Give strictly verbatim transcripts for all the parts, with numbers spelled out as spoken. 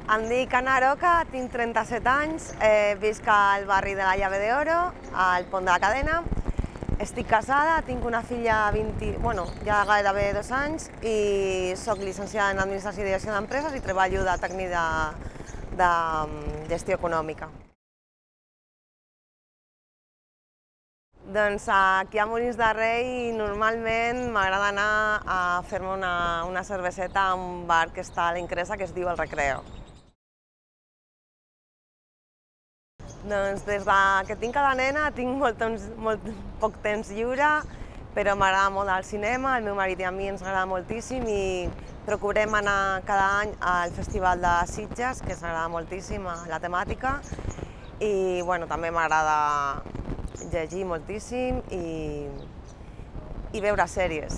Em dic Ana Aroca, tinc trenta-set anys, eh, visc al barri de la Llave d'Oro, al Pont de la Cadena. Estic casada, tinc una filla vint, bueno, ja gairebé dos anys i soc llicenciada en Administració i Direcció d'Empreses i treballo de tècnic de, de gestió econòmica. Doncs aquí a Molins de Rei normalment m'agrada anar a fer-me una, una cerveseta a un bar que està a l'Ingressa que es diu El Recreo. Doncs des que tinc a la nena tinc molt, molt poc temps lliure, però m'agrada molt el cinema, al meu marit i a mi ens agrada moltíssim i procurem anar cada any al Festival de Sitges, que ens agrada moltíssim la temàtica, i bueno, també m'agrada llegir moltíssim i, i veure sèries.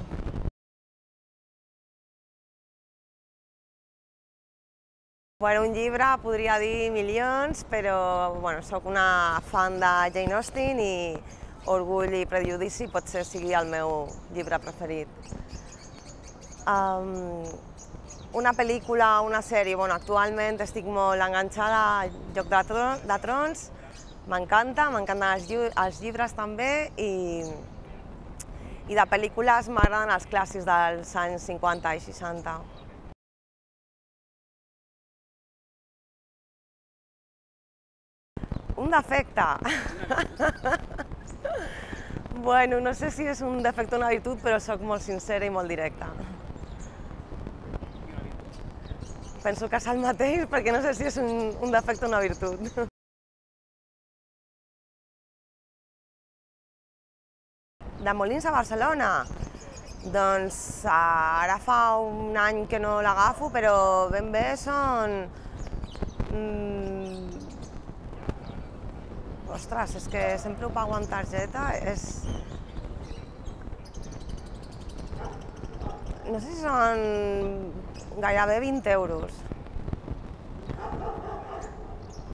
Bueno, un llibre podria dir milions, però bueno, soc una fan de Jane Austen i Orgull i Prejudici potser sigui el meu llibre preferit. Um, una pel·lícula o una sèrie, bueno, actualment estic molt enganxada a Joc de, Tron, de Trons, m'encanta, m'encanten els, lli els llibres també i, i de pel·lícules m'agraden els clàssics dels anys cinquanta i seixanta. Un defecte? Bueno, no sé si és un defecte o una virtut, però soc molt sincera i molt directa. Penso que és el mateix, perquè no sé si és un, un defecte o una virtut. De Molins a Barcelona? Doncs ara fa un any que no l'agafo, però ben bé són... Mm... Ostres, és que sempre ho pago amb targeta, és... No sé si són gairebé vint euros.